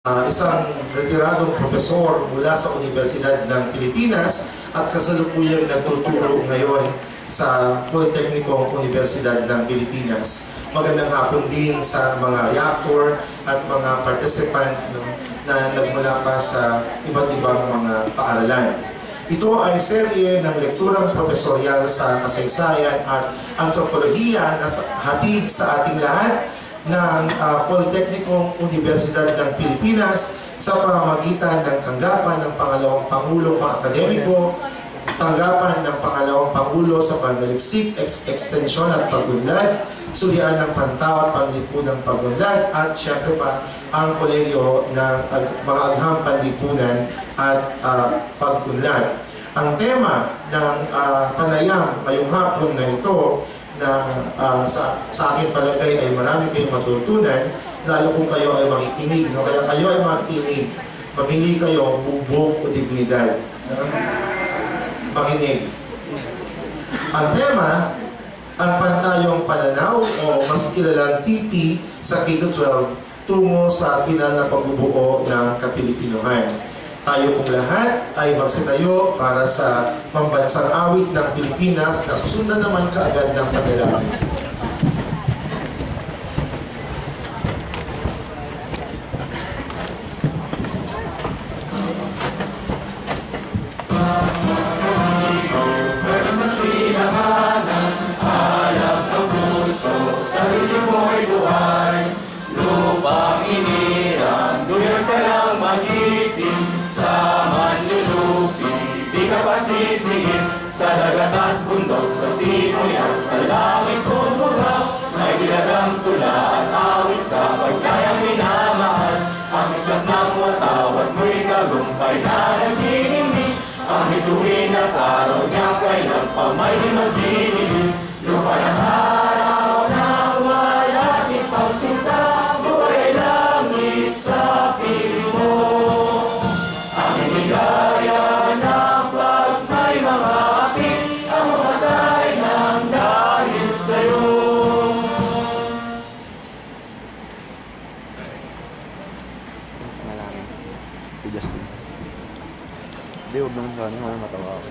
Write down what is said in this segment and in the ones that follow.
isang retiradong profesor mula sa Universidad ng Pilipinas at kasalukuyang nagtuturo ngayon sa Politeknikong Universidad ng Pilipinas. Magandang hapon din sa mga reactor at mga participant na nagmula pa sa iba't ibang mga paaralan. Ito ay serye ng lekturang profesoryal sa kasaysayan at antropolohiya na hatid sa ating lahat ng Politeknikong Universidad ng Pilipinas sa pamamagitan ng tanggapan ng pangalawang Pangulong Pang-Akademiko, tanggapan ng pangalawang Pangulo sa Panaliksik, Extensyon at Pagunlad, sulian ng Pantaw at Panlipunang Pagunlad, at syempre pa ang Kolegyo ng mga Agham Panlipunan at Pagunlad. Ang tema ng panayam ngayong hapon na ito na sa akin palagay ay marami kayong matutunan, lalo kung kayo ay makikinig. No? Kaya kayo ay makikinig, mamili kayo, bubog o dignidad. Makinig. Ang tema, ang pantayong pananaw o mas kilalang TP sa K-12 tungo sa pinal na pagbubuo ng Kapilipinuhan. Tayo pong lahat ay magsitayo para sa pambansang awit ng Pilipinas na susundan naman kaagad ng panalangin. Sa dagat at bundok, sa simoy at sa langit kumurap, ay dilagang tula at awit sa pagkayang minamahal. Ang islat ng watawat mo'y tagumpay na nagdidinig, ang hituin at araw niya kailang pa may magdidinig. Lupa ng araw na wala di pagsinta, buhay langit sa piling mo. Ang hinigaya ng pag may mga Hindi, huwag naman sana yung matawa ako.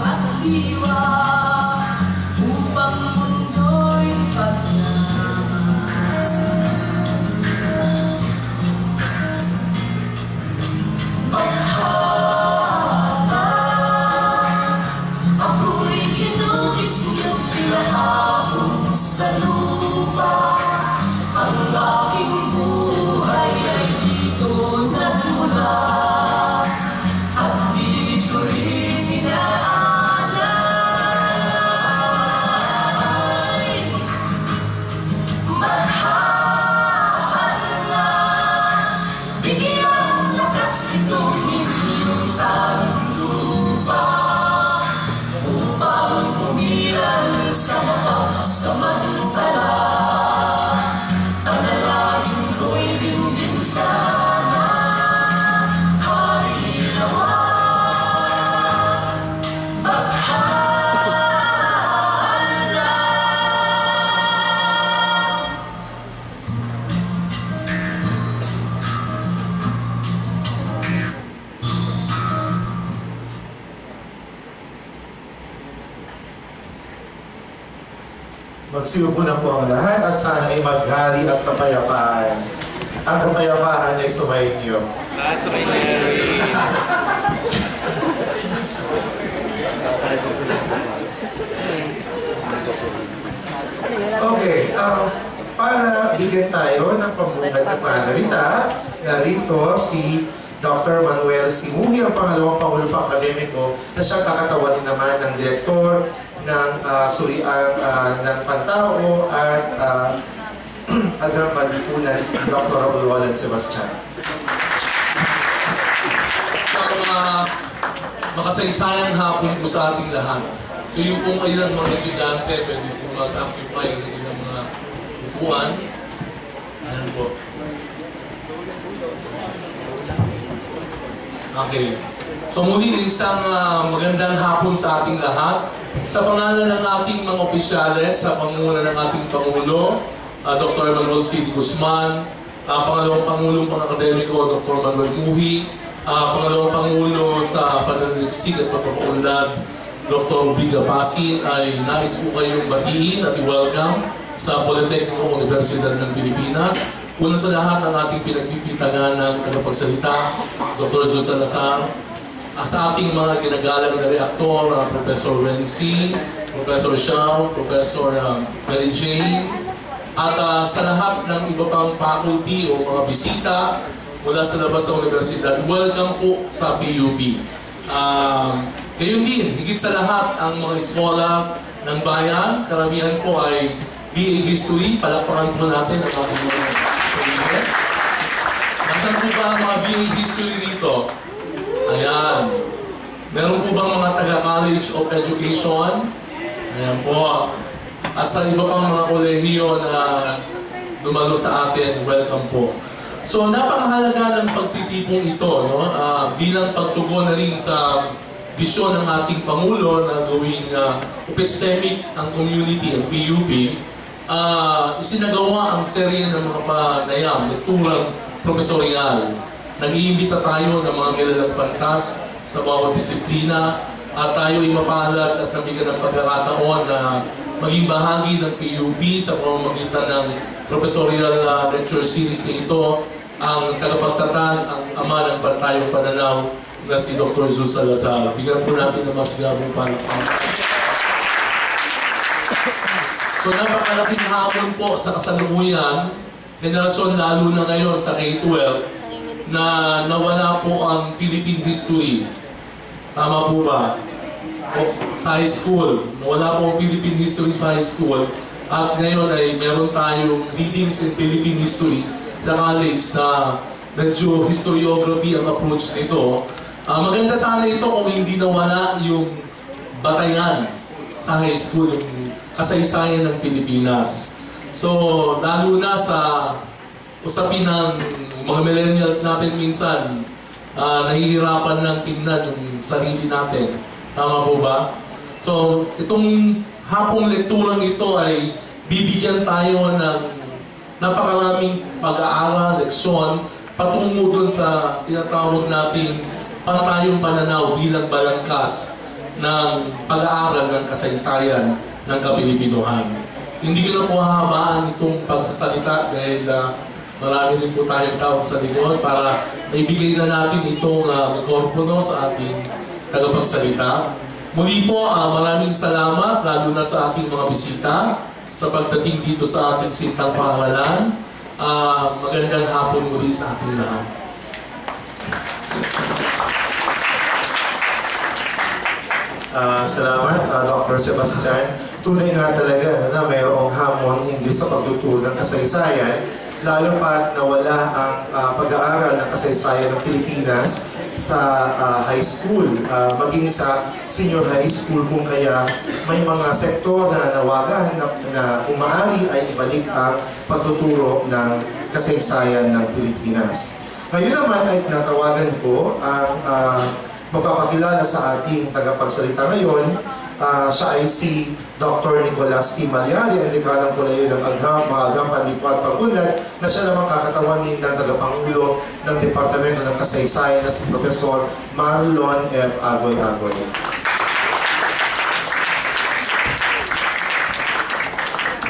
upang mundo'y paglaman. Magsiupo na po ang lahat at sana ay maghari at kapayapaan. Ang kapayapaan ay sumainyo. Okay, para bigyan tayo ng pambungad na panalita, narito si Dr. Manuel Simuhi, ang pangalawang Pangulo Akademiko na siyang kakatawanin naman ng Direktor ng Suriang ng Pantao at Agang Panlipunan, si Dr. Raul Roland Sebastian. Sa mga makasaysayang hapon po sa ating lahat. So yung kung ilang mga estudyante, pwede po mag-occupy ng ilang mga upuan. Ayan po. Okay. So muli isang magandang hapon sa ating lahat. Sa pangalan ng ating mga opisyales, sa pangunguna ng ating Pangulo, Dr. Manuel C. Guzman, pangalawang Pangulong Pang-Akademiko, Dr. Manuel Muhi, pangalawang Pangulo sa Pananaliksik at Pagpapaunlad, Dr. Rubiga Pasin, ay nais po kayong batiin at i-welcome sa Politeknikong Universidad ng Pilipinas. Una sa lahat ng ating pinagpipintagan ng tagapagsalita, Dr. Zul Salazar, sa ating mga ginagalang na reaktor, Professor Renzi, Professor Xiao, Professor Mary Jane, at sa lahat ng iba pang faculty o mga bisita mula sa labas ng universidad, welcome po sa PUP. Gayon din, higit sa lahat, ang mga eskola ng bayan, karamihan po ay BA History. Palakpakan po natin ang ating mga sarili. Nasaan po ba ang mga BA History dito? Ayan. Meron po bang mga taga-College of Education? Ayan po. At sa iba pang mga kolehiyo na dumalo sa atin, welcome po. So, napakahalaga ng pagtitipong ito, no? Bilang pagtugon na rin sa bisyon ng ating Pangulo na gawing epistemic ang community, ang PUP, isinagawa ang serye ng mga panayam, naturang profesorial. Nag-iimbita tayo ng mga kilalang pantas sa bawat disiplina at tayo ay mapalad at nabigyan ng pagkakataon na maging bahagi ng PUP sa pamamagitan ng professorial lecture series na ito, ang tagapagtatag, ang ama ng Bantayong Pananaw na si Dr. Zul Salazar. Bigyan po natin ng mas gabong palakpakan. So napakalaking hamon po sa kasalukuyan, henerasyon lalo na ngayon sa K-12, na nawala po ang Philippine history. Tama po ba? Sa high school. Nawala po ang Philippine history sa high school. At ngayon ay meron tayong readings in Philippine history sa college na medyo historiography ang approach nito. Maganda sana ito kung hindi nawala yung batayan sa high school, yung kasaysayan ng Pilipinas. So, lalo na sa usapin ng mga millennials natin minsan, nahihirapan ng tingnan yung sarili natin. Tama po ba? So, itong hapong lekturang ito ay bibigyan tayo ng napakaraming pag-aaral, leksyon, patungo dun sa tinatawag natin pantayong pananaw bilang balangkas ng pag-aaral ng kasaysayan ng Kapilipinuhan. Hindi ko na po hahabaan itong pagsasalita dahil marami rin po tayong tao sa likod para maibigay na natin itong mikropono sa ating tagapagsalita. Muli po, maraming salamat lalo na sa ating mga bisita sa pagdating dito sa ating sintang paaralan. Magandang hapon muli sa ating lahat. Salamat, Dr. Sebastian. Tunay nga talaga na mayroong hamon hindi sa pagtuturo ng kasaysayan, lalo pat nawala ang pag-aaral ng kasaysayan ng Pilipinas sa high school, maging sa senior high school, kung kaya may mga sektor na nawagan na kung maaari ay ibalik ang pagtuturo ng kasaysayan ng Pilipinas. Ngayon naman ay natawagan ko ang magpapakilala sa ating tagapagsalita ngayon. Siya ay si Dr. Nicolas T. Malyari, ang likalang kolehiyo ng Agang Panlipunan Pag-unlad, na siya naman kakatawanin ng tagapangulo ng Departamento ng Kasaysayan na si Professor Marlon F. Agoy-Agoy.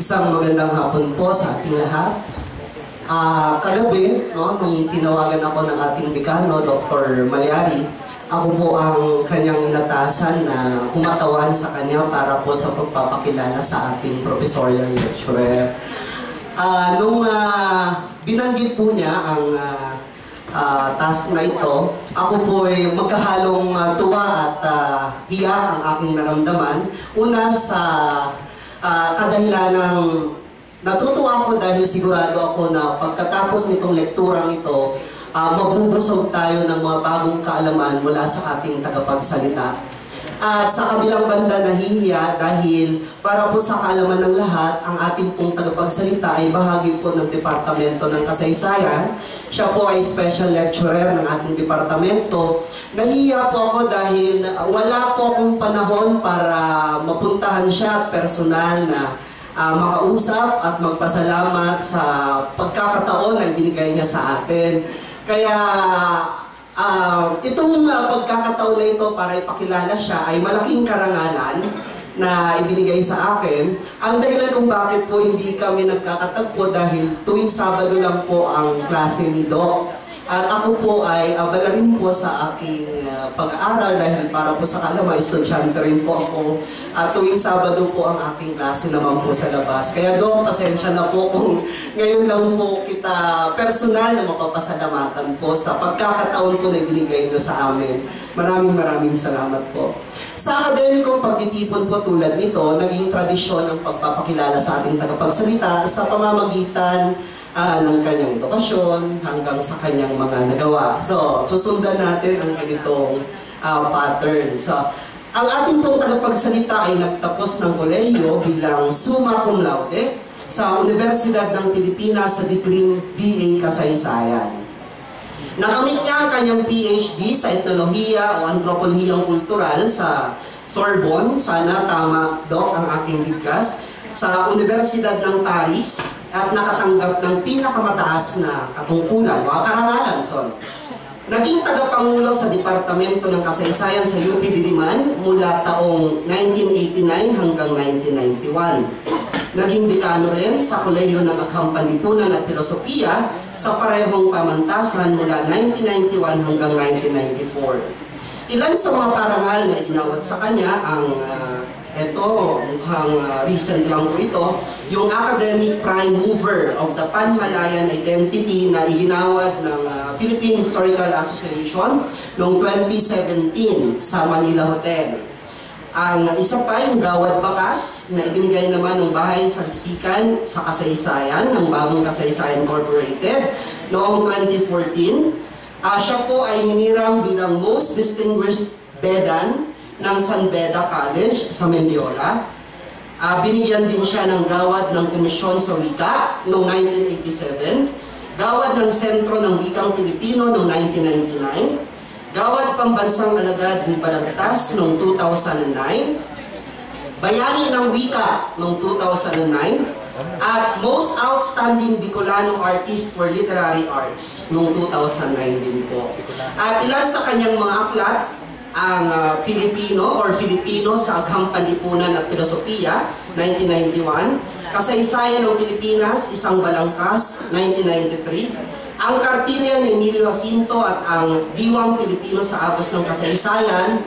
Isang magandang hapon po sa ating lahat. Kagabi, no, nung tinawagan ako ng ating dekano, Dr. Malyari, ako po ang kanyang inatasan na kumatawan sa kanya para po sa pagpapakilala sa ating professorial lecturer. Nung binanggit po niya ang task na ito, ako po ay magkahalong tuwa at hiya ang aking naramdaman. Una sa kadahilan ng natutuwa ako dahil sigurado ako na pagkatapos nitong lekturang ito, mabubusog tayo ng mga bagong kaalaman mula sa ating tagapagsalita. At sa kabilang banda nahihiya dahil para po sa kaalaman ng lahat, ang ating pong tagapagsalita ay bahagi po ng Departamento ng Kasaysayan. Siya po ay special lecturer ng ating departamento. Nahihiya po ako dahil wala po akong panahon para mapuntahan siya at personal na makausap at magpasalamat sa pagkakataon na ibinigay niya sa atin. Kaya itong pagkakataon na ito para ipakilala siya ay malaking karangalan na ibinigay sa akin. Ang dahilan kung bakit po hindi kami nagkakatagpo dahil tuwing Sabado lang po ang klase ni Doc. At ako po ay abala rin po sa aking pag-aaral dahil para po sa kalama, estudyante rin po ako. At tuwing Sabado po ang aking klase naman po sa labas. Kaya Doc, pasensya na po kung ngayon lang po kita personal na mapapasalamatan po sa pagkakataon po na ibinigay nyo sa amin. Maraming salamat po. Sa akademikong pagtitipon po tulad nito, naging tradisyon ang pagpapakilala sa ating tagapagsalita sa pamamagitan ng kanyang edukasyon hanggang sa kanyang mga nagawa. So, susundan natin ang ganitong pattern. So, ang ating pong tagapagsalita ay nagtapos ng kolehiyo bilang summa cum laude sa Universidad ng Pilipinas sa degree BA Kasaysayan. Nakamit niya ang kanyang PhD sa etnolohiya o antropolohiyang kultural sa Sorbonne, sana tama, Doc, ang aking bigkas, sa Universidad ng Paris at nakatanggap ng pinakamataas na katungkulan o karangalan. Naging tagapangulo sa Departamento ng Kasaysayan sa UP Diliman mula taong 1989 hanggang 1991. Naging dekano rin sa Kolehiyo ng Agham Panlipunan at Pilosopiya sa parehong pamantasan mula 1991 hanggang 1994. Ilan sa mga parangal na inawat sa kanya ang ito, mukhang recent lang po ito, yung Academic Prime Mover of the Pan-Malayan Identity na iginawad ng Philippine Historical Association noong 2017 sa Manila Hotel. Ang isa pa yung Gawad Bakas na ibinigay naman ng Bahay sa Sikan sa Kasaysayan ng Bagong Kasaysayan Incorporated noong 2014. Siya po ay hinirang bilang Most Distinguished Bedan ng San Beda College sa Mendiola. Binigyan din siya ng Gawad ng Komisyon sa Wika noong 1987, Gawad ng Sentro ng Wikang Pilipino noong 1999, Gawad Pambansang Alagad ni Balagtas noong 2009, Bayani ng Wika noong 2009, at Most Outstanding Bicolano Artist for Literary Arts noong 2009 din po. At ilan sa kanyang mga aklat, ang Pilipino or Filipino sa Agham Panlipunan at Pilosopiya, 1991, Kasaysayan ng Pilipinas, Isang Balangkas, 1993, ang Kartilya ni Emilio Jacinto at ang Diwang Pilipino sa Agos ng Kasaysayan,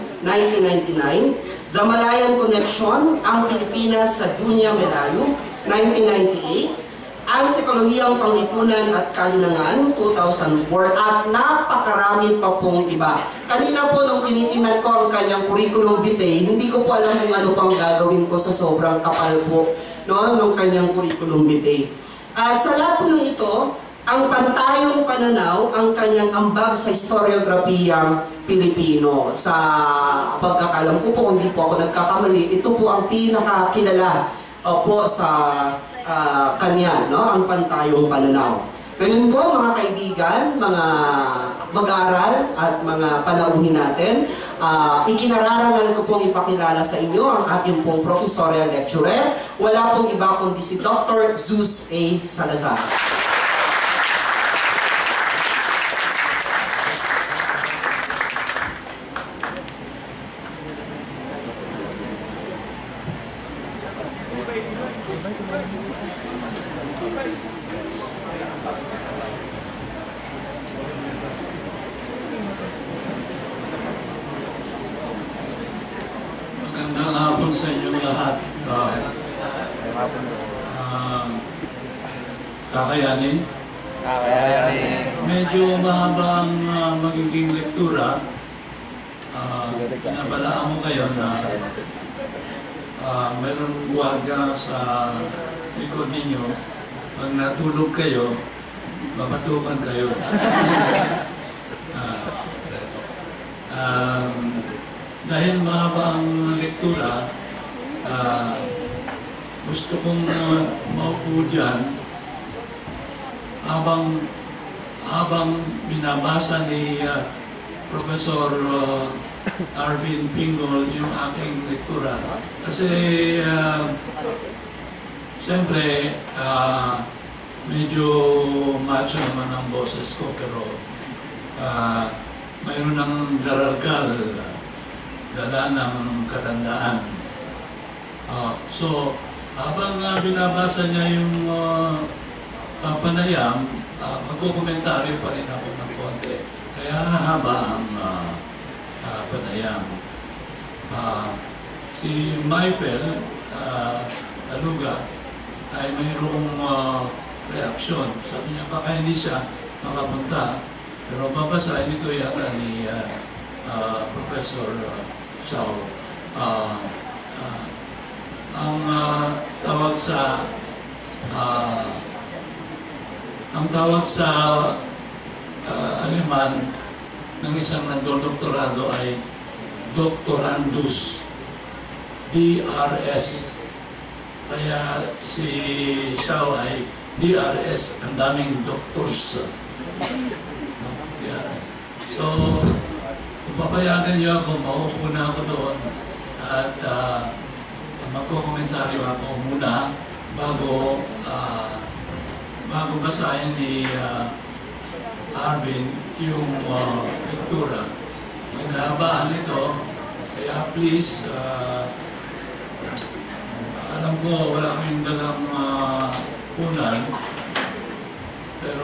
1999, The Malayan Connection, ang Pilipinas sa Dunya Melayu, 1998, ang Psikolohiyang Panglipunan at Kalinangan, 2004, at napakarami pa pong iba. Kanina po nung tinitingnan ko ang kanyang curriculum vitae, hindi ko po alam kung ano pang gagawin ko sa sobrang kapal po nung kanyang curriculum vitae. At sa lahat po ng ito, ang pantayong pananaw ang kanyang ambag sa historiografiyang Pilipino. Sa pagkakalam ko po, hindi po ako nagkakamali, ito po ang pinakakilala po sa kanya, ang pantayong pananaw. Ngayon po mga kaibigan, mga mag-aaral at mga panauhin natin, ikinararangan ko pong ipakilala sa inyo ang ating pong professorial lecturer. Wala pong iba kundi si Dr. Zeus A. Salazar. Magandang hapon sa inyong lahat. Kakayanin? Medyo mahaba ang magiging lektura. Pinabalaan ko kayo na mayroong guwardiya sa likod ninyo. Pag natulog kayo, babatukan kayo. Dahil mahaba ang lektura, gusto kong maupo dyan habang binabasa ni Professor Arvin Pingol yung aking lektura. Kasi siyempre medyo macho naman ang boses ko, pero mayroon ng daralgal, dala ng katandaan. So habang binabasa niya yung panayam, magkukomentaryo pa rin ako ng konti. Kaya haba ang panayam. Si Maifel Aluga ay mayroong reaksyon. Sabi niya, baka hindi siya makapunta. Pero babasahin ito yata ni Professor Shaw. Ang tawag sa Aleman ng isang nagdodoktorado ay Doctorandus, DRS. Kaya si Shaw ay DRS, ang daming doctors. So, kung papayagan niyo ako, maupo na ako doon at magkokomentaryo ako muna bago basahin ni Arvin yung lektura. Maghahabaan ito, kaya please, alam ko wala kayong dalang unan, pero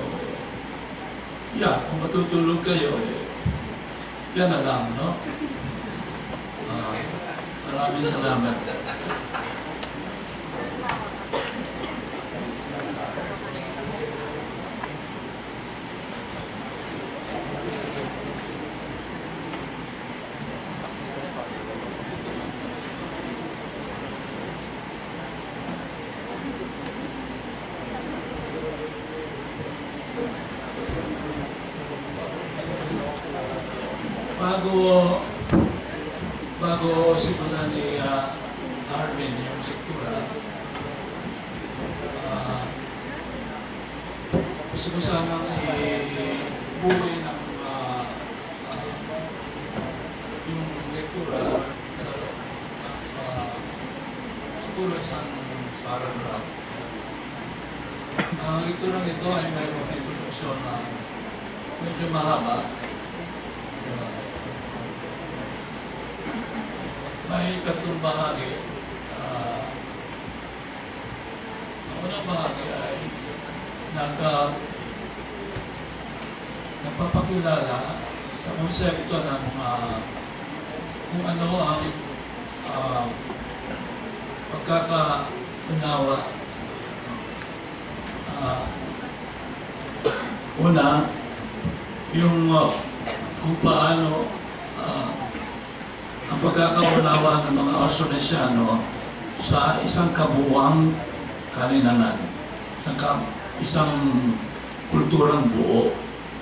kung matutulog kayo, dyan na lang, no? Maraming salamat. Bago simulan ni Arvin yung lektura, gusto ko sanang ibuwi ng yung lektura siguro isang paragraph. Ang lekturang ito ay mayroong introduksyon na medyo mahaba. May tatlong bahagi. Ang unang bahagi ay nagpapakilala sa konsepto ng kung ano ang pagkakaunawa. Una, yung kung paano ang pagkakaunawa ng mga Austronesyano sa isang kabuuang kalinangan, isang kulturang buo.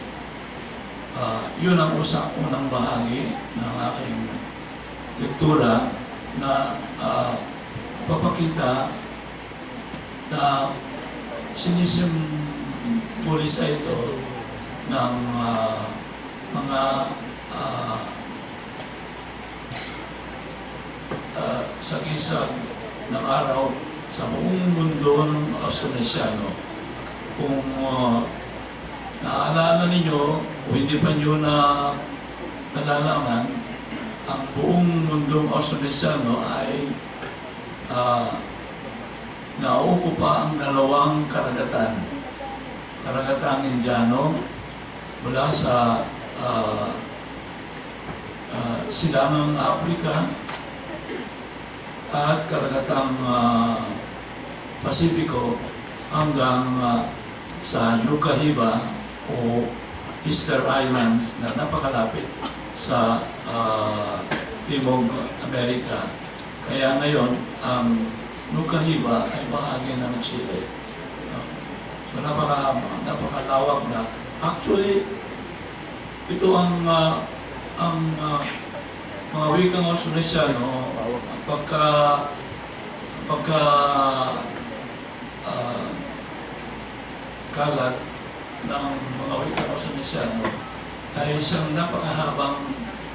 Yun ang unang bahagi ng aking lektura na papakita na sinisimbulisa ito ng mga sagisag ng araw sa buong mundo ng Austronesyano. Kung naaalala ninyo o hindi pa nyo nalalaman, ang buong mundong Austronesyano ay nauukupa ang dalawang karagatan. Karagatang Indiano mula sa Silangang Africa at karagatang Pasipiko hanggang sa Nukahiva o Easter Islands na napakalapit sa Timog Amerika. Kaya ngayon, ang Nukahiva ay bahagi ng Chile. So napakalawak na. Actually, ito ang mga wikang Austronesyano, ang kalat ng mga wikang Austronesyano ay isang napakahabang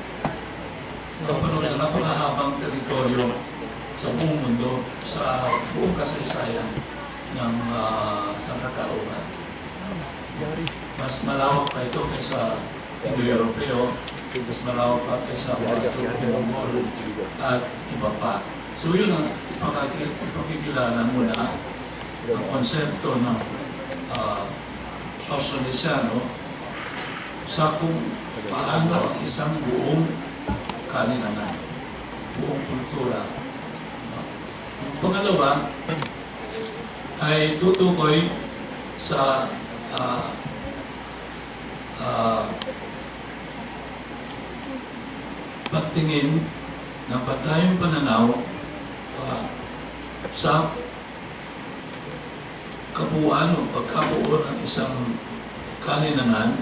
teritoryo sa buong mundo, sa buong kasaysayan ng sangkatauhan. Mas malawak pa ito kaysa Indo-Europeo, mas malawak pa kaysa mga Turko-Mongol at iba pa. So yun ang ipakikilala muna ang konsepto ng Austronesyano sa kung paano ang isang buong kalinangan, buong kultura. Yung pangalawa ay tutukoy sa pagtingin ng batayong pananaw sa kabuuan o pagkabuo ng isang kalinangan.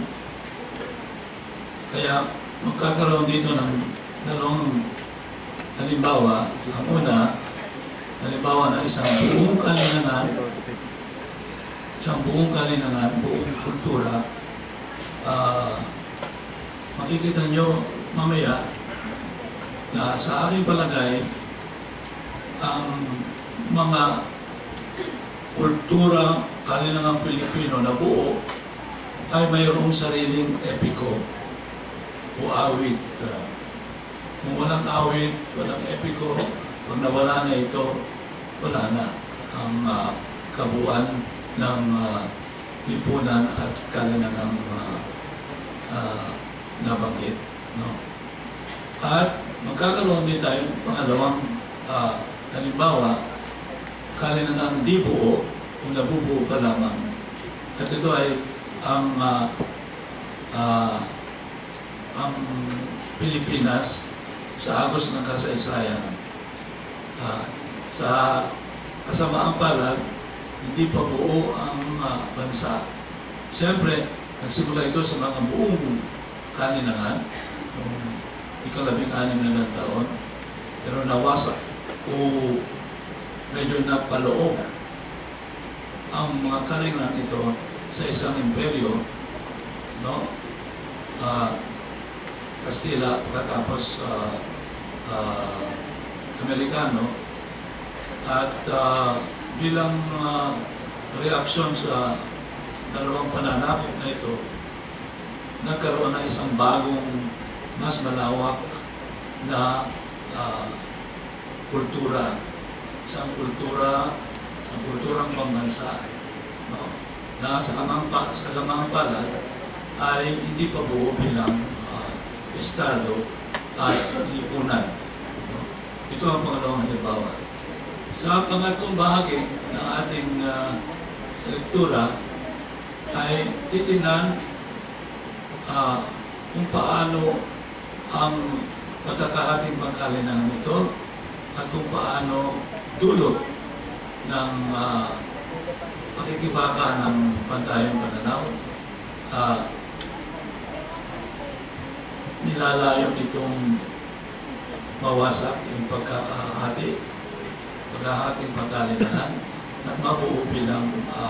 Kaya magkakaroon dito ng dalawang halimbawa. Ang una, halimbawa ng isang buong kalinangan, buong kultura. Makikita nyo mamaya na sa aking palagay, ang mga kultura kalinangang Pilipino na buo ay mayroong sariling epiko o awit. Kung walang awit, walang epiko, pag nawala na ito, wala na ang kabuuan ng lipunan at kalinangang nabanggit. No? At magkakaroon din tayong pangalawang halimbawa, kalinangang di buo o nabubuo pa lamang. At ito ay ang Pilipinas sa agos ng kasaysayan. Sa kasamaang palad, hindi pa buo ang bansa. Siyempre, nagsimula ito sa mga buong kalinangan noong ika-16 na taon, pero nawasak o medyo napaloob ang mga kalinangan ito sa isang imperyo, no? Kastila, pagkatapos Amerikano, at bilang reaksyon sa dalawang pananakop na ito, nagkaroon ng isang bagong, mas malawak na kultura. Isang kulturang pambansa, no? Na sa kasamang palad ay hindi pa buo bilang estado at lipunan. No? Ito ang pangalawang halimbawa. Sa pangatlong bahagi ng ating lektura ay titingnan kung paano ang pagkakahating pangkalinangan ito at kung paano dulot ng pakikibaka ng pantayong pananaw nilalayo nitong mawasak yung paghahating pangkalinangan at mabuo bilang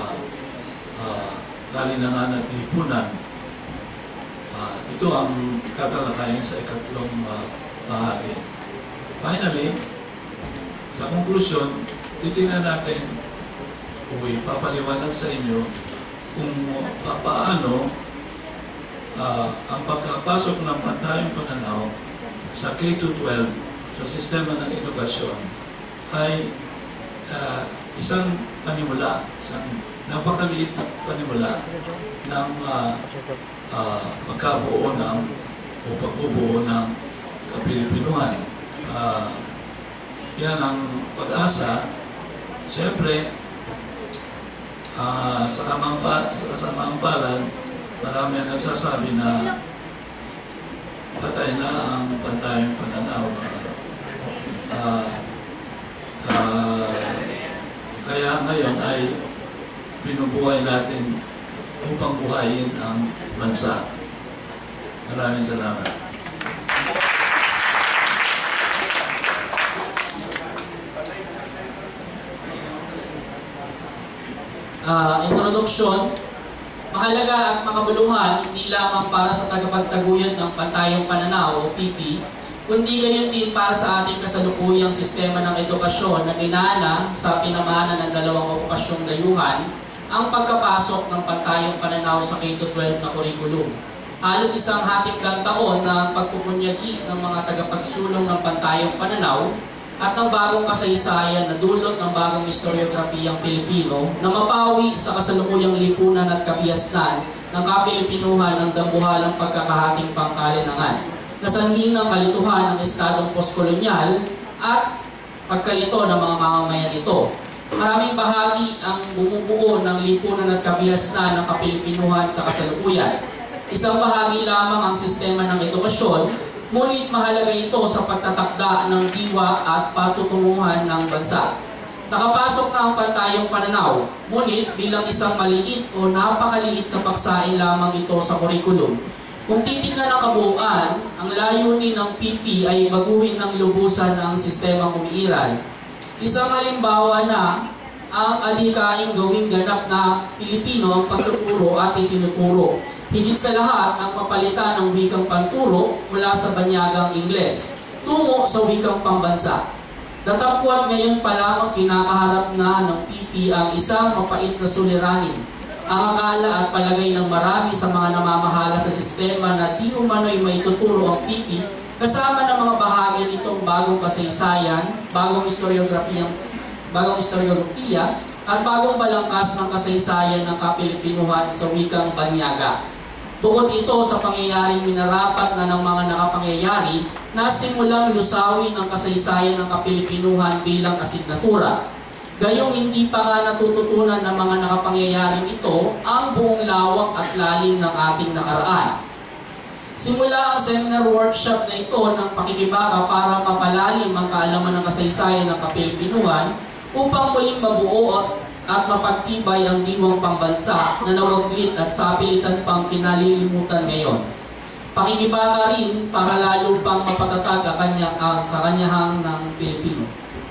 kalinangan at lipunan. Ito ang tatalakayin sa ikatlong bahagi. Finally, sa konklusyon, titingnan natin kung ipapaliwanag sa inyo kung paano ang pagkapasok ng pantayong pananaw sa K-12 sa sistema ng edukasyon ay isang panimula, isang napakaliit na panimula ng pagkabuo ng o pagbubuo ng Kapilipinuhan. Yan ang pag-asa. Siyempre, sa kasamang palad, marami ang nagsasabi na patay na ang pantayong pananaw. Kaya ngayon ay binubuhay natin upang buhayin ang bansa. Maraming salamat. Introduction. Mahalaga at makabuluhan hindi lamang para sa tagapagtaguyod ng pantayong pananaw o PP, kundi gayon din para sa ating kasalukuyang sistema ng edukasyon na minana sa pinamana ng dalawang okupasyong dayuhan ang pagkapasok ng pantayong pananaw sa K-12 na kurikulum. Halos isang hatinggang taon na pagpupunyagi ng mga tagapagsulong ng pantayong pananaw at ng bagong kasaysayan na dulot ng bagong historiografiyang Pilipino na mapawi sa kasalukuyang lipunan at kabihasnan ng Kapilipinuhan ng dambuhalang pagkakahating pangkalinangan, nasanhin ng kalituhan ng estadong postkolonyal at pagkalito ng mga mamamayan nito. Maraming bahagi ang bumubuo ng lipunan at kabihasnan ng Kapilipinuhan sa kasalukuyan. Isang bahagi lamang ang sistema ng edukasyon, ngunit mahalaga ito sa pagtatakda ng diwa at patutunguhan ng bansa. Nakapasok na ang pantayong pananaw, ngunit bilang isang maliit o napakaliit na paksain lamang ito sa kurikulum. Kung titignan ang kabuuan, ang layunin ng PP ay baguhin ng lubusan ang sistemang umiiral. Isang halimbawa na ang adhikaing gawing ganap na Pilipino ang pagtuturo at itinuturo. Higit sa lahat ang mapalitan ng wikang panturo mula sa banyagang Ingles tungo sa wikang pambansa. Datapwat ngayon pa lamang kinakaharap na ng PP ang isang mapait na suliranin. Ang akala at palagay ng marami sa mga namamahala sa sistema na di umano'y maituturo ang PP kasama ng mga bahagi nitong bagong kasaysayan, bagong historiografiya at bagong balangkas ng kasaysayan ng Kapilipinuhan sa wikang banyaga. Bukod ito sa pangyayaring minarapat na ng mga nakapangyayari na simulang lusawin ang kasaysayan ng Kapilipinuhan bilang asignatura. Gayong hindi pa nga natututunan ng mga nakapangyayaring ito ang buong lawak at lalim ng ating nakaraan. Simula ang seminar workshop na ito ng pakikibaka para mapalalim ang kaalaman ng kasaysayan ng Kapilipinuhan upang muling mabuo at mapagtibay ang diwang pambansa na nawaglit at sapilitan pang kinalilimutan ngayon. Pakikibaka rin para lalo pang mapatatag ang kakanyahang ng Pilipino.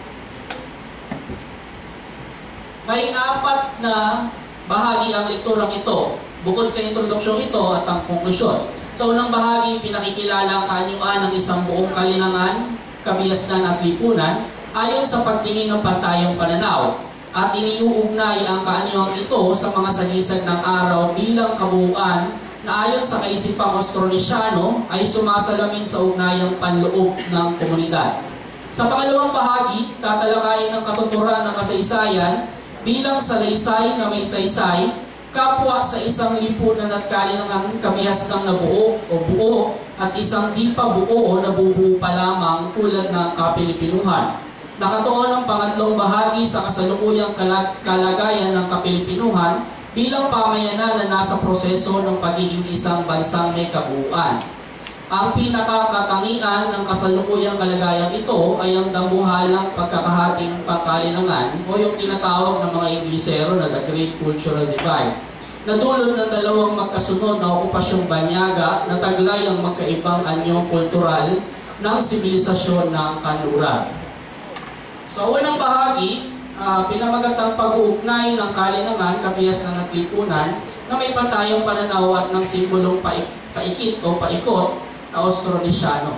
May 4 na bahagi ang lekturang ito, bukod sa introduksyon ito at ang konklusyon. Sa unang bahagi, pinakikilala ang kaanyuan ng isang buong kalinangan, kabihasnan at lipunan ayon sa pagtingin ng pantayong pananaw, at iniuugnay ang kaanyuang ito sa mga sagisag ng araw bilang kabuuan na ayon sa kaisipang Austronesiano ay sumasalamin sa ugnayang panloob ng komunidad. Sa pangalawang bahagi, tatalakayin ang katuturan ng kasaysayan bilang salaysay na may saysay, kapwa sa isang lipunan at kalinangan kabihasnang nabuo o buo at isang di pa buo o nabubuo pa lamang tulad ng Kapilipinuhan. Nakatuon ang pangatlong bahagi sa kasalukuyang kalagayan ng Kapilipinuhan bilang pamayanan na nasa proseso ng pagiging isang bansang may kabuuan. Ang pinakakatangian ng kasalukuyang kalagayang ito ay ang dambuhalang pagkakahating pangkalinangan o yung tinatawag ng mga Inglesero na The Great Cultural Divide, na dulot ng dalawang magkasunod na okupasyong banyaga na taglay ang magkaibang anyong kultural ng sibilisasyon ng kanluran. Sa unang bahagi, pinamagatang pag-uugnay ng kalinangan, kabihasnan at lipunan na may pantayong pananaw at ng simbolong paikit o paikot na Austronesiano.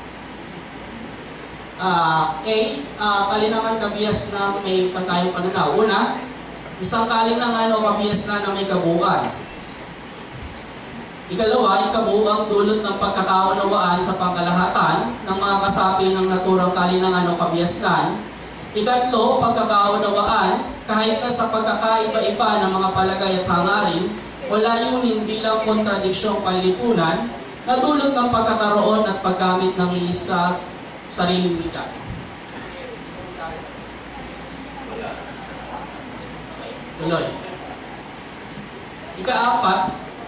Kalinangan, kabihasnan may pantayong pananaw. Una, isang kalinangan o kabihasnan na may kabuuan. Ikalawa, ikabuang dulot ng pagkakaunawaan sa pangkalahatan ng mga kasapi ng naturang kalinangan o kabihasnan. Ikatlo, pagkakaunawaan, kahit na sa pagkakaiba-iba ng mga palagay at hangarin o layunin bilang kontradiksyong panlipunan na dulot ng pagkakaroon at paggamit ng isa sariling wika. Tuloy. Ika-apat,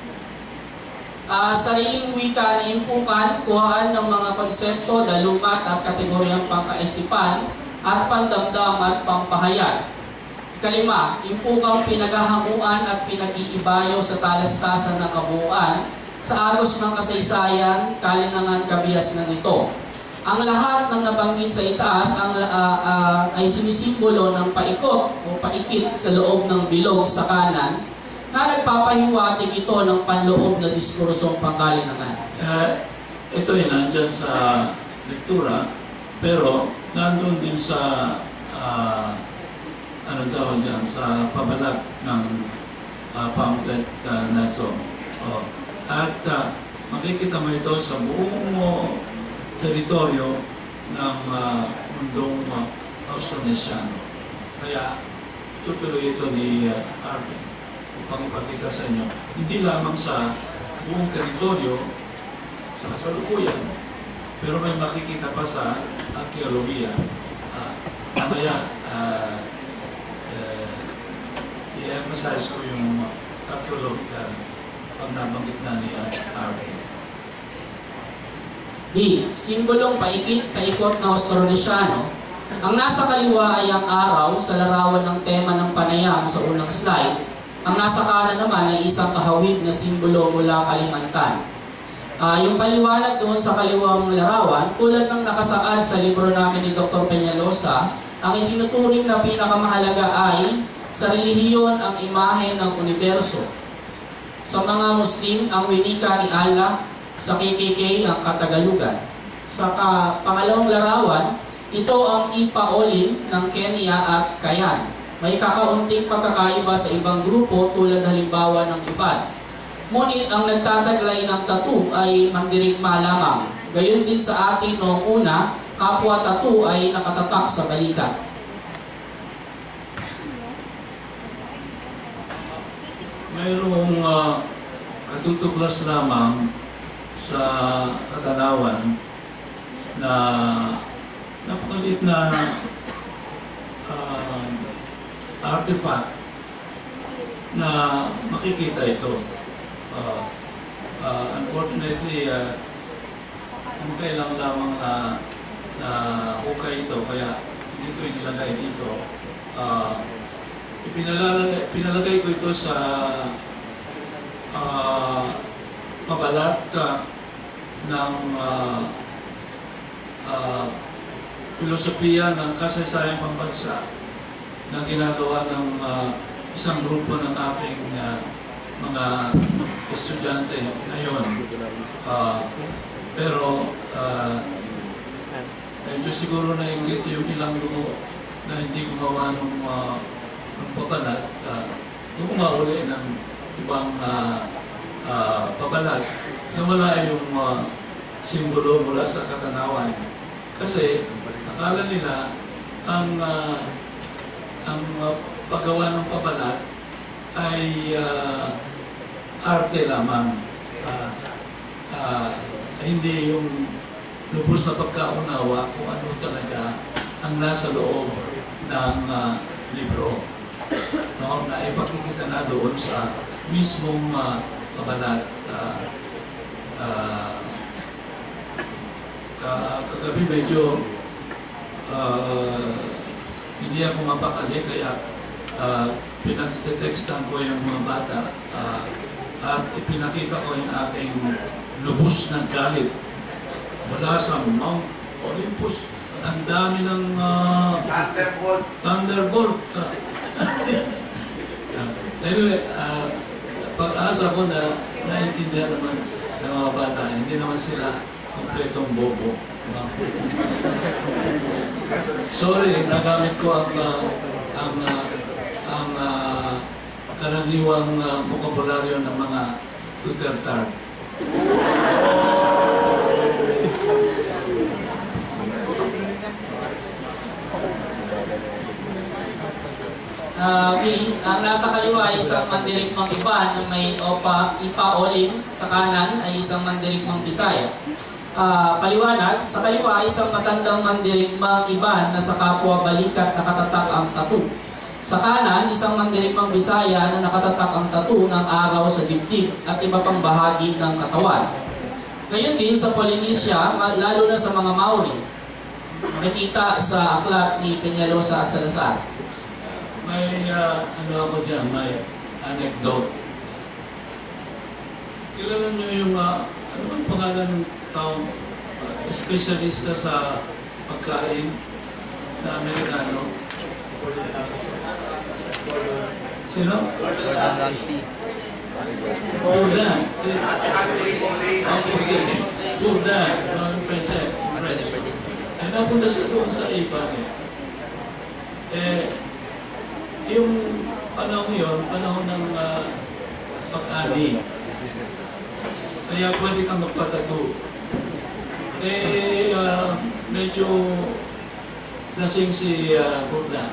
sariling wika na impukan, kuhaan ng mga konsepto, dalumat at kategoryang pangkaisipan at pandamdam at pampahayag. Ikalima, impukang pinaghahanguan at pinag-iibayo sa talastasan ng kabuuan sa agos ng kasaysayan, kalinangan, kabias ng ito. Ang lahat ng nabanggit sa itaas ay sinisimbolo ng paikot o paikit sa loob ng bilog sa kanan na nagpapahiwatig ito ng panloob na diskursong pangkalinangan. Ito ay nandyan sa lektura, pero nandun din sa sa pabalat ng pamphlet na ito. At makikita mo ito sa buong teritoryo ng mundong Austronesiano. Kaya itutuloy ito ni Arvin upang ipakita sa inyo, hindi lamang sa buong teritoryo sa kasalukuyan, pero may makikita pa sa arkeolohiya. Kaya i-emphasize ko yung archaeological pag nabanggit na ni Arvin. B. Simbolong paikot na Austronesiano. Ang nasa kaliwa ay ang araw sa larawan ng tema ng panayam sa unang slide. Ang nasa kanan naman ay isang kahawig na simbolo mula Kalimantan. Yung paliwanag doon sa kaliwang larawan, tulad ng nakasaad sa libro namin ni Dr. Peñalosa, ang itinuturing na pinakamahalaga ay sa relihiyon ang imahe ng universo. Sa mga Muslim, ang winika ni Allah, sa KKK ang Katagalugan. Sa pangalawang larawan, ito ang ipaolin ng Kenya at Kayan. May kakaunting pagkakaiba sa ibang grupo tulad halimbawa ng Ibad. Ngunit ang nagtataglay ng tattoo ay mandirigma lamang. Gayon din sa atin noong una, kapwa tattoo ay nakatatak sa balikat. Mayroong katutuklas lamang sa katanawan na napakalit na artifact na makikita ito. Unfortunately, kailangan lamang na hukay ito, kaya hindi ko inilagay dito. Pinalagay ko ito sa pabalat ng filosofiya ng kasaysayang pambansa na ginagawa ng isang grupo ng aking mga estudyante ngayon. Pero medyo siguro nainggit yung ilang grupo na hindi gumawa ng pabalat, gumawa uli ng ibang pabalat na wala yung simbolo mula sa katanawan. Kasi akala nila ang paggawa ng pabalat ay arte lamang. Hindi yung lubos na pagkaunawa kung ano talaga ang nasa loob ng libro. No? Na ipakikita na doon sa mismong pabalat. Kagabi medyo hindi ako mapakali, kaya pinag-textan ko yung mga bata at ipinakita ko yung aking lubos ng galit mula sa Mount Olympus. Ang dami ng Thunderbolt. Anyway, pag-asa ko na naintindihan naman ng mga bata, hindi naman sila kompletong bobo. Sorry, nagamit ko ang karaniwang bokabularyo ng mga Duterte. Ang nasa kaliwa ay isang mandirigmang Iban na may ipa-olim, sa kanan ay isang mandirigmang Bisaya. Paliwanag, sa kaliwa ay isang matandang mandirigmang Iban na sa kapwa balikat nakatatak ang tattoo. Sa kanan, isang mandirigmang Bisaya na nakatatak ang tattoo ng araw sa dibdib at iba pang bahagi ng katawan. Ngayon din sa Polynesia, lalo na sa mga Maori, makikita sa aklat ni Peñalosa at Salazar. May ano ako dyan, may anecdote. Kilala nyo yung, ano bang pangalan ng taong espesyalista sa pagkain na Amerikano? Sino? Bourdain. Bourdain, French. Eh, napunta siya doon sa Iban yung panahon yun, panahon ng pag-ani. Kaya pwede kang magpatato. Medyo lasing si Bourdain.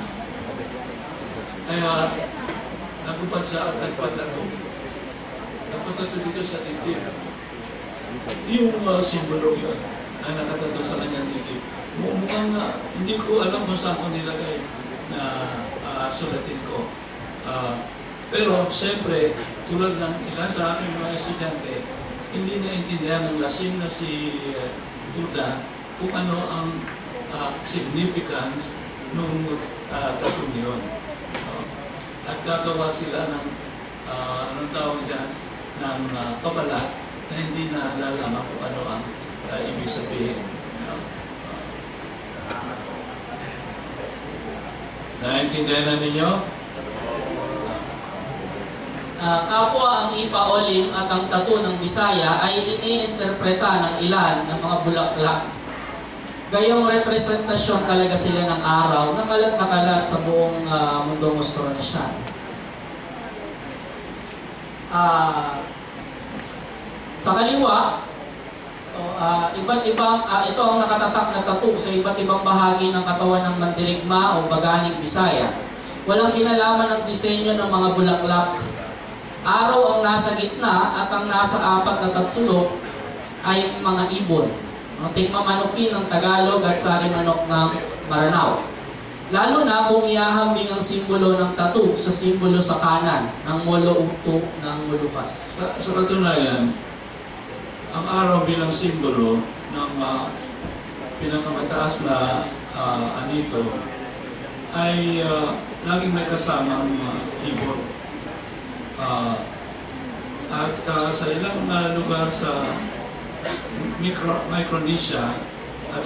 Kaya nagupad siya at nagpatato. Nagpatato dito sa dibdib. Yung simbolo yun ay nakatato sa kanyang dibdib. Mukhang hindi ko alam kung saan ko nilagay na sulatin ko. Pero siyempre, tulad ng ilan sa aking mga estudyante, hindi naintindihan ng lasing na si Buddha kung ano ang significance ng tattoo yun. At gagawa sila ng anong tawag dyan, ng pabalat na hindi na lalaman kung ano ang ibig sabihin. Naintindihan na ninyo? Kapwa ang ipa-olim at ang tattoo ng Bisaya ay iniinterpreta ng ilan ng mga bulaklak. Gayong representasyon talaga sila ng araw na kalat sa buong mundong Austronesian. Sa kaliwa, ito ang nakatatak na tattoo sa iba't ibang bahagi ng katawan ng mandirigma o baganing Bisaya. Walang kinalaman ng disenyo ng mga bulaklak. Araw ang nasa gitna at ang nasa apat na tatsulok ay mga ibon. Ang tigmamanukin ng Tagalog at sari-manok ng Maranao. Lalo na kung iahambing ang simbolo ng tattoo sa simbolo sa kanan ng molo-ukto ng Molucas. Sa katunayan, ang araw bilang simbolo ng pinakamataas na anito ay laging may kasamang ibon. At sa ilang lugar sa Micronesia at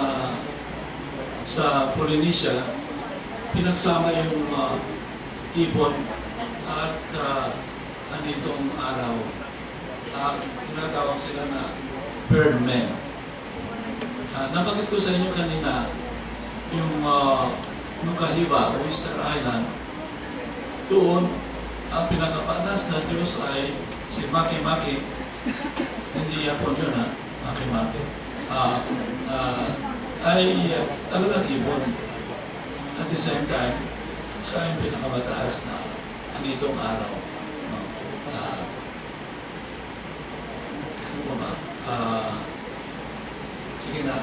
sa Polynesia, pinagsama yung ibon at anitong araw. Tinatawag sila na birdmen. Nabanggit ko sa inyo kanina yung Nukahiva, Oyster Island. Doon, ang pinakapanas na Diyos ay si Maki-Maki. Hindi Yapon yun, Maki-Maki. Ay talagang ibon. At the same time, siya yung pinakamataas na anitong araw. Sige na.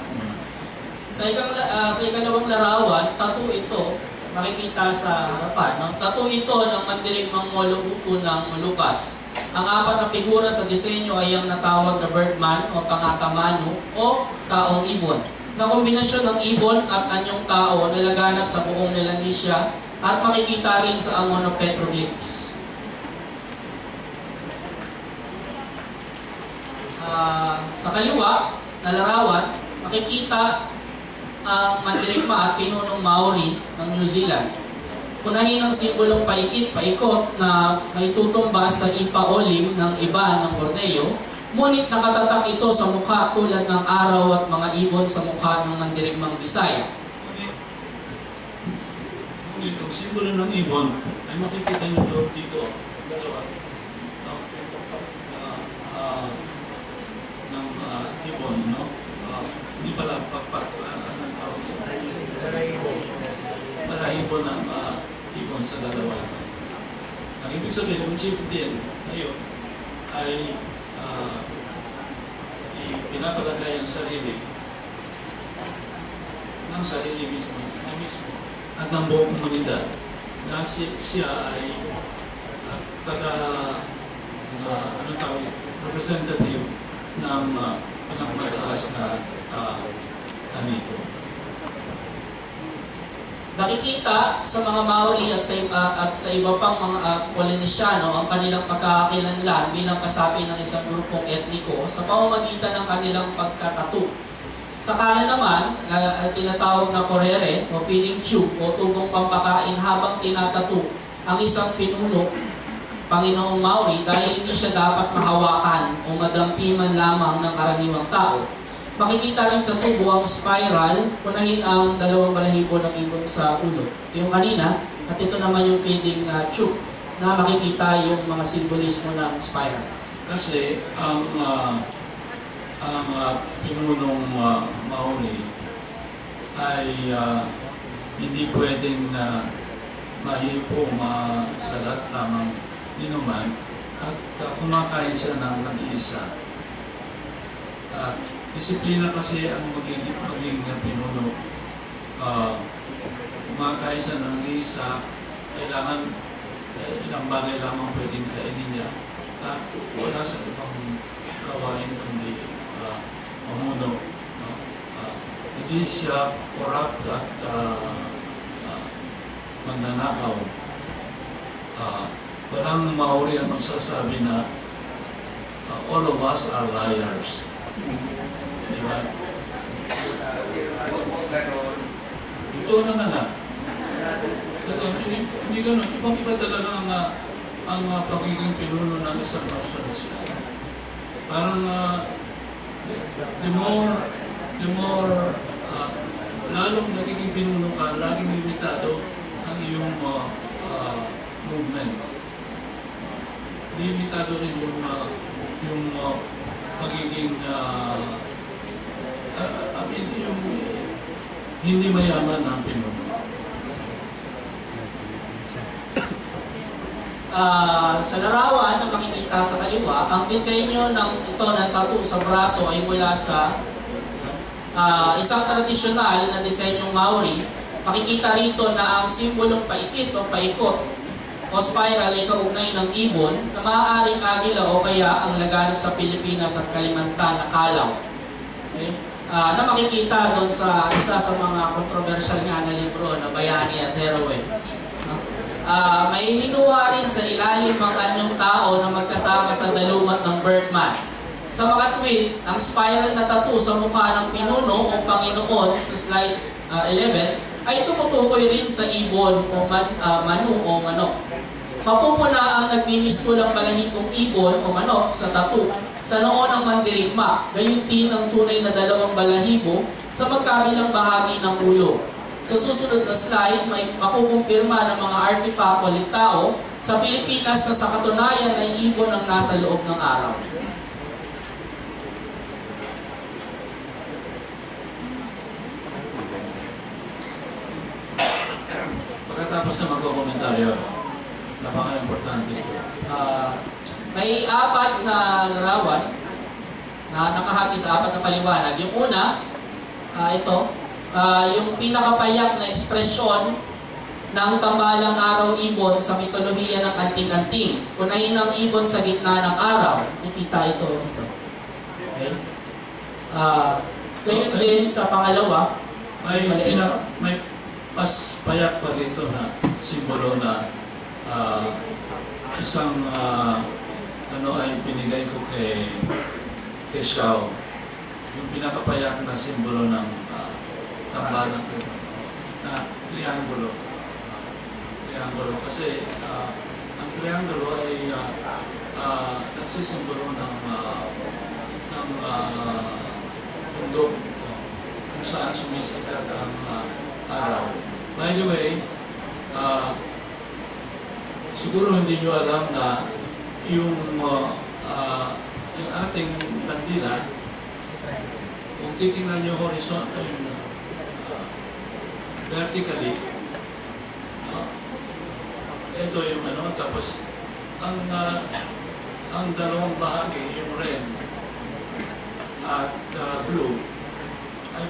Sa ikalawang larawan, tattoo ito, makikita sa harapan. Tattoo ito ng mandirigmang molo-ukto ng Molucas. Ang apat na figura sa disenyo ay ang natawag na birdman o pangatamano o taong ibon. Na kombinasyon ng ibon at anyong tao na laganap sa buong Melanesia at makikita rin sa Angono petroglyphs. Sa kaliwa na larawan, makikita ang mandirigma at pinunong Maori ng New Zealand. Punahin ang simbolong paikot na may tutumbas sa ipa-olim ng iba ng Borneo, ngunit nakatatak ito sa mukha tulad ng araw at mga ibon sa mukha ng mandirigmang Bisaya. Ngunit ang simbolo ng ibon ay makikita nyo doon dito. Dalawa. Ng ibon, no? Hindi pala anong tawag yun? Balahibo ng ibon sa lalawanan. Ang ibig sabihin, yung chief din ngayon ay pinapalagay ang sarili ng sarili mismo, at ng buong komunidad na siya ay representative ng pinakamataas na anito. Nakikita sa mga Maori at sa iba pang mga Polynesiano ang kanilang pagkakakilanlan bilang kasapi ng isang grupong etniko sa pamamagitan ng kanilang pagkatato. Sa kanan naman, tinatawag na korere o feeding tube o tubong pampakain habang tinatato ang isang pinuno, Panginoong Maori, dahil hindi siya dapat mahawakan o madampi man lamang ng karaniwang tao. Makikita rin sa tubo ang spiral, punahin ang dalawang balahibo ng ibon sa ulo. Yung kanina, at ito naman yung feeding tube na makikita yung mga simbolismo ng spirals. Kasi ang pinunong Maori ay hindi pwedeng mahipo, masalat lamang ninuman at kumakain siya ng nag-iisa. Disiplina kasi ang maging pinuno. Kumakain siya ng nag-iisa, kailangan ilang bagay lamang pwedeng kainin niya at wala sa ibang gawain kundi mamuno. Hindi siya corrupt at magnanakaw. Walang Maori ang magsasabi na all of us are liars. Diba? Ito naman hindi ganun. Ibang-iba talaga ang pagiging pinuno ng isang nasyonal. Parang the more lalong nagiging pinuno ka, laging limitado ang iyong movement. Limitado rin yung pagiging yung hindi mayaman ng pinuno. Sa larawan na makikita sa kaliwa, ang disenyo ng tattoo sa braso ay mula sa isang tradisyonal na disenyong Maori. Makikita rito na ang simbolong paikit o paikot o spiral ay kaugnay ng ibon na maaaring agila o kaya ang laganap sa Pilipinas at Kalimantan na kalaw. Okay? Na makikita doon sa isa sa mga kontrobersyal nga na libro na Bayani at Heroe. May hinuha rin sa ilalim ang anyong tao na magkasama sa dalumat ng Birdman. Sa makatwid, ang spiral na tattoo sa mukha ng pinuno o Panginoon sa slide 11 ay tumutukoy rin sa ibon o manu o manok. Mapupuna ang nagmimistulang balahibong ibon o manok sa tattoo sa noo ng mandirigma, gayon din ang tunay na dalawang balahibo sa magkabilang bahagi ng ulo. Sa susunod na slide, may makukumpirma ng mga artifact o liktao sa Pilipinas na sa katunayan ay ibon ang nasa loob ng araw. Pagkatapos na magkokomentaryo, napaka-importante ito. May apat na larawan na nakahati sa apat na paliwanag. Yung una, yung pinakapayak na ekspresyon ng tambalang araw ibon sa mitolohiya ng anting-anting. Punahin ang ibon sa gitna ng araw. Nakita ito dito. Okay? Ganyan din sa pangalawa. May mas payak pa rito na simbolo na isang ay binigay ko kay Xiao. Yung pinakapayak na simbolo ng tambalang na triangulo. Triangulo kasi ang triangulo ay nagsisimbolo ng bundok kung saan sumisikat ang araw. By the way, siguro hindi nyo alam na yung ating bandila, kung titingnan nyo horizontal, vertically, ito yung ano, tapos ang dalawang bahagi, yung red at blue, ay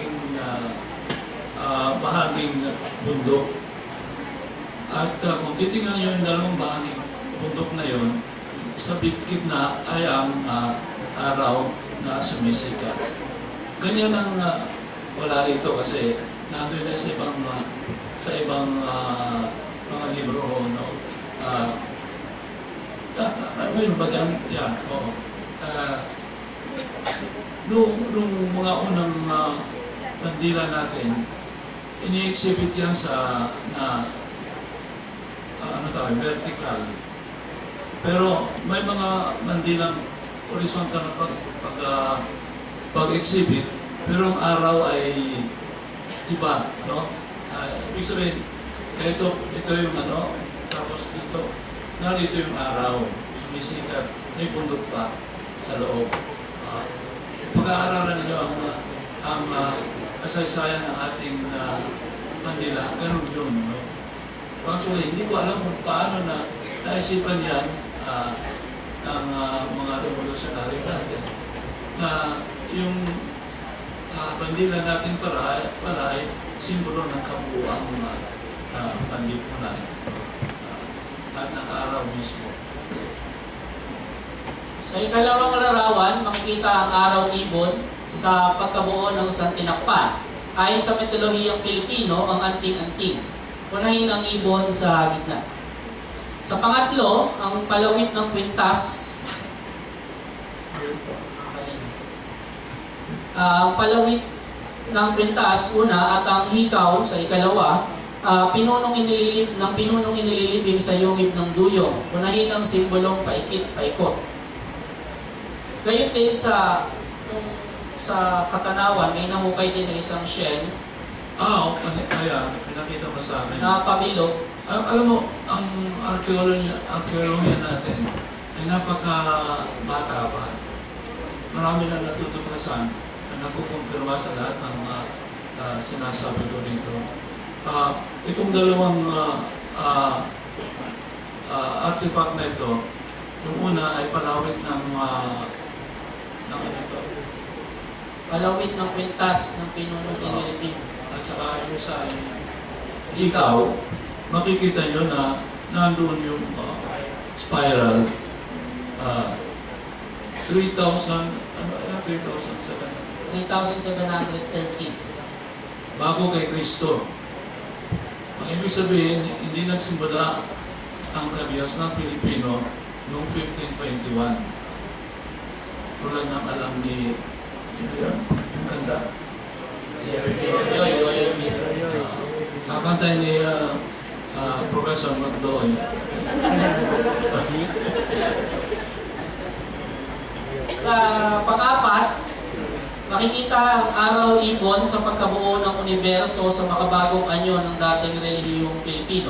bahaging bundok. At kung titingnan nyo yung dalawang bahaging bundok na yon, sa gitna ay ang araw na sumisikat. Ganyan ang wala rito kasi nandun na sa ibang mga libro o no. Mayroon ba dyan? Yan, oo. Nung mga unang bandila natin, ini-exhibit yan sa vertical. Pero may mga bandilang horizontal na pag-exhibit, pero ang araw ay iba, no? Ibig sabihin, ito yung ano, tapos dito, narito yung araw, sumisikat, may bundok pa sa loob. Pag-aaralan niyo ang kasaysayan ng ating bandila, ganun yun, no? Actually, hindi ko alam kung paano na naisipan yan ng mga revolusyonaryo natin na yung bandila natin pala ay simbolo ng kabuuang panlipunan at ng araw mismo. Sa ikalawang larawan, makikita ang araw ibon sa pagkabuo ng Santinakpan. Ayon sa mitolohiyang Pilipino, ang anting-anting. Unahin ang ibon sa gitna. Sa pangatlo, ang palawit ng kwintas. Ang palawit ng kwintas, una, at ang hikaw sa ikalawa, pinunong inililibing sa yungib ng duyong. Unahin ang simbolong paikit-paikot. Gayun din sa Katanawan, may nahukay din na isang shell. Kaya, pinakita mo sa amin. Na pabilog. Alam mo, ang arkeolohiya natin ay napaka-bata pa. Marami na natutuklasan na nagkukumpirma sa lahat ng sinasabi ko rito. Itong dalawang artifact na ito, yung una ay palawit ng palawit ng kwintas ng pinunong inilibing. At saka yung isa ay ikaw, makikita nyo na nandun yung spiral 3,713 bago kay Kristo. Ang ibig sabihin, hindi nagsimula ang kabihas ng Pilipino noong 1521. Tulad ng alam ni yung kanda. Kakantay ni Professor McDoy. Sa pang-apat, makikita ang araw ibon sa pagkabuo ng universo sa makabagong anyo ng dating relihiyong Pilipino.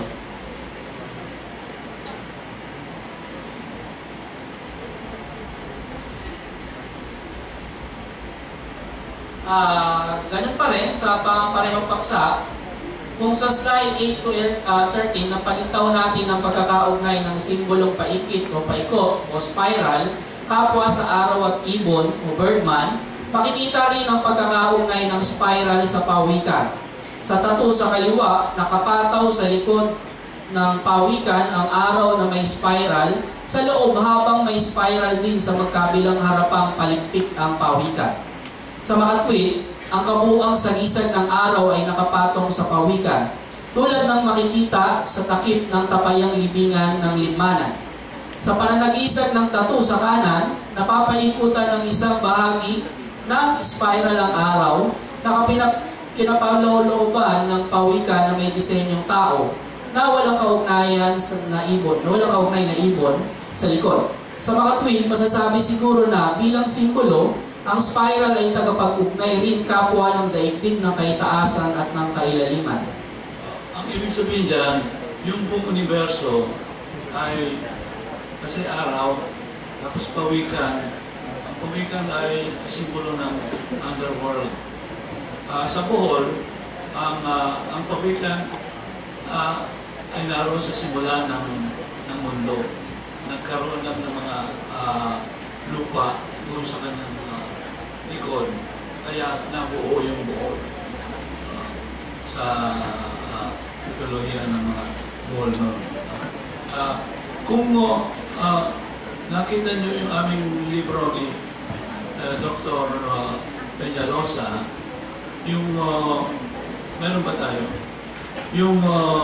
Ganun pa rin sa parehong paksa, kung sa slide 8 to 13 napalitaw natin ang pagkakaugnay ng simbolong paikit o paikot o spiral kapwa sa araw at ibon o birdman, makikita rin ang pagkakaugnay ng spiral sa pawikan. Sa tattoo sa kaliwa, nakapataw sa likod ng pawikan ang araw na may spiral, sa loob habang may spiral din sa magkabilang harapang paligpit ang pawikan. Sa makatwid, ang kabuuang sagisag ng araw ay nakapatong sa pawikan, tulad ng makikita sa takip ng tapayang libingan ng limanan. Sa pananagisag ng tattoo sa kanan, napapaikutan ng isang bahagi ng spiral ang araw na kinapalooban ng pawikan na may disenyong tao na walang kaugnayan na ibon sa likod. Sa makatwid, masasabi siguro na bilang simbolo, ang spiral ay tagapag-ugnay rin kapwa ng daigdig ng kaitaasan at ng kailaliman. Ang ibig sabihin dyan, yung buong universo ay kasi araw, tapos pawikan. Ang pawikan ay simbolo ng underworld. Sa Bohol, ang pawikan ay naroon sa simula ng mundo. Nagkaroon lang ng mga lupa doon sa kanyang likod. Kaya nabuo yung buo sa teknolohiya ng mga buhol noon. Kung nakita niyo yung aming libro ni Dr. Peñalosa, yung meron ba tayo? Yung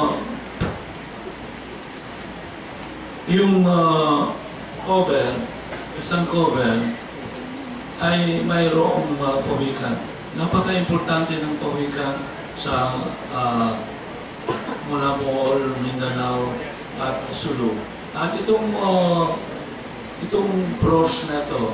cover, isang cover ay mayroong pawikan. Napaka-importante ng pawikan sa mula Bohol, Mindanao at Sulu. At itong brooch na ito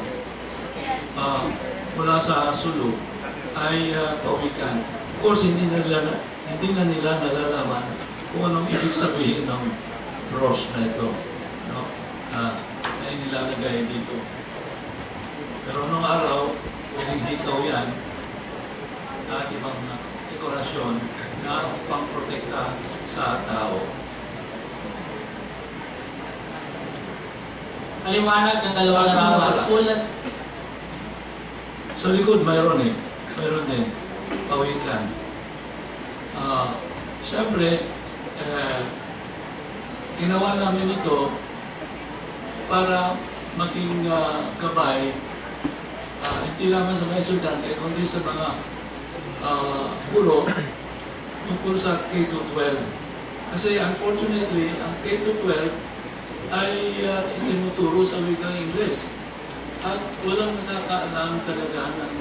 mula sa Sulu ay pawikan. Of course, hindi na nila nalalaman kung anong ibig sabihin ng brooch na ito, no? Ay nilalagay dito. Pero nung araw, pwedeng hikaw yan at ibang dekorasyon na pang-protekta sa tao. Maliwanag ng dalawang larawan. Ulat. Sa likod, mayroon eh. Mayroon din. Pawikan. Siyempre, ginawa namin ito para maging gabay hindi lamang sa mga estudyante, kundi sa mga guro tungkol sa K-12. Kasi unfortunately, ang K-12 ay itinuturo sa wikang Ingles. At walang nakakaalam talaga ng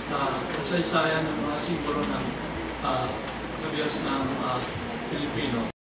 kasaysayan ng mga simbolo ng kabihas ng Pilipino.